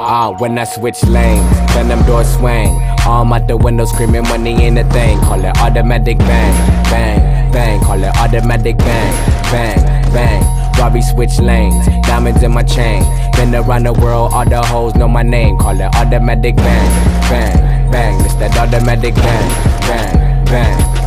When I switch lanes, then them doors swing. Arm out the window screaming money ain't a thing. Call it automatic bang, bang, bang. Call it automatic bang, bang, bang. Robbie switch lanes, diamonds in my chain. Been around the world, all the hoes know my name. Call it automatic bang, bang, bang. It's that automatic bang, bang, bang.